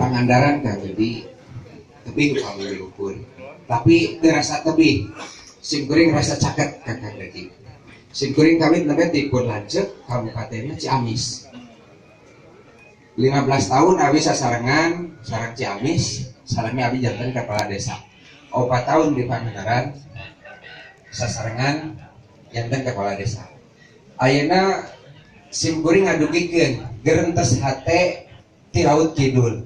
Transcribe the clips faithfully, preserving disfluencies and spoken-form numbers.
Pangandaran kan jadi tebih pamili ukur. Tapi terasa tebih. Sim kuring rasa caket kakak Dedi. Sim kuring kawin lebih tipun lanjut kabupatennya Ciamis. lima belas tahun abi sasarangan sarang Ciamis, sarangnya abi jantan kepala desa. Opat tahun di Pangandaran sasarangan jantan kepala desa. Ayeuna sim kuring ngadugikeun gerentes hate ti laut kidul.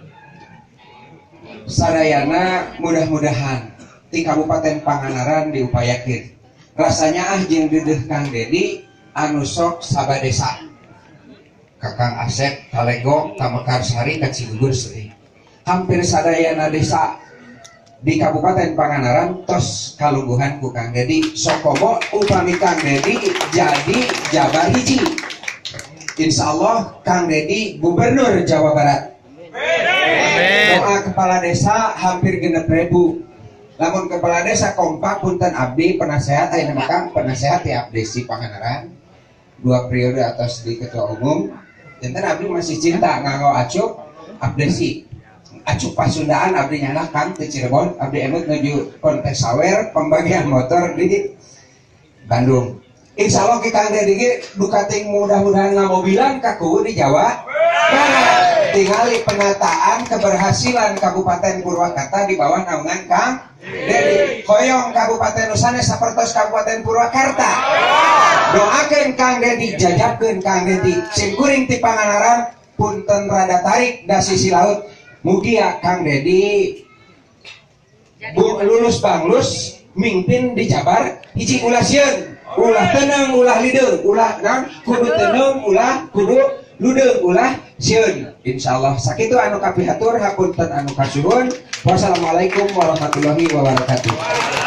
Sadayana mudah-mudahan di Kabupaten Pangandaran diupayakeun. Rasanya ah jeung deudeuh Kang Dedi anu sok sabadesa. Kakang Asep Talego ka Mekarsari ka Cigugur Sri. Hampir sadayana desa di Kabupaten Pangandaran tos kalungguhan ku Kang Dedi. Sokomo upami Kang Dedi jadi jabar hiji. Insyaallah Kang Dedi Gubernur Jawa Barat. Doa kepala desa hampir genep ribu. Lamun kepala desa kompak punten abdi penasehat ayeuna mah Kang penasehat ya abdi si Pangandaran. Dua periode atas di ketua umum. Janten abdi masih cinta nganggo acup abdi si acup Pasundaan abdi nyana Kang di Cirebon abdi emut nuju kontes sawer pembagian motor di Bandung. Insya Allah kita Dedi dukating mudah-mudahan ngamobilan kaku di Jawa. Nah, tingali penataan keberhasilan Kabupaten Purwakarta di bawah naungan Kang Dedi. Hoyong Kabupaten Nusana sapertos Kabupaten Purwakarta. Doakeun Kang Dedi, jajabkeun Kang Dedi. Sim kuring ti Pangandaran punten rada tarik da sisi laut. Mugia Kang Dedi bu, lulus banglus mimpin di Jabar hiji ulah sieun. Ulah tenang, ulah lideung, ulah nang kudu tenang, ulah kudu ludeung, ulah sieun. Insyaallah sakitu anu kapihatur hapunten anu kasuhun. Wassalamualaikum warahmatullahi wabarakatuh.